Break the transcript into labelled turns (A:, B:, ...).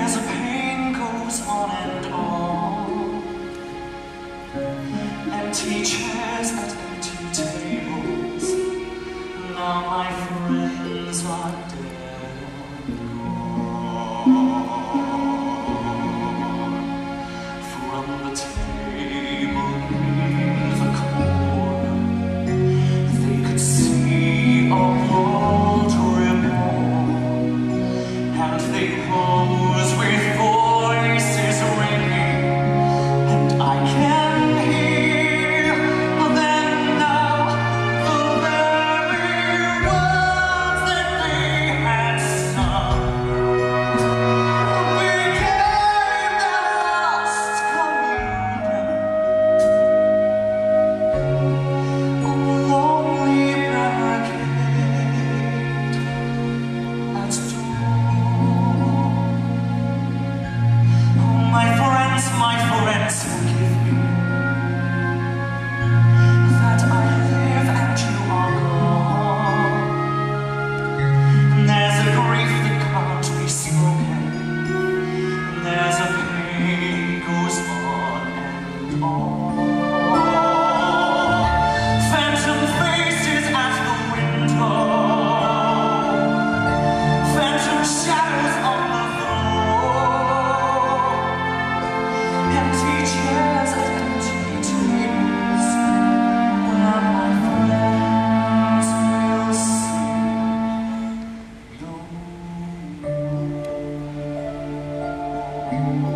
A: as pain goes on and on. Empty chairs at empty tables. Now my friends are dead and gone. From the table in the corner, they could see a world reborn, and they rose with voices ringing, and I can hear them now, the very words that they had sung became their last communion. A lonely barricade at dawn. Oh, my friends, forgive me that I live and you are gone. There's a grief that can't be spoken. There's a pain goes on and on. Phantom faces at the window, phantom shadows on the floor, empty chairs at empty tables, where my friends will sing no more.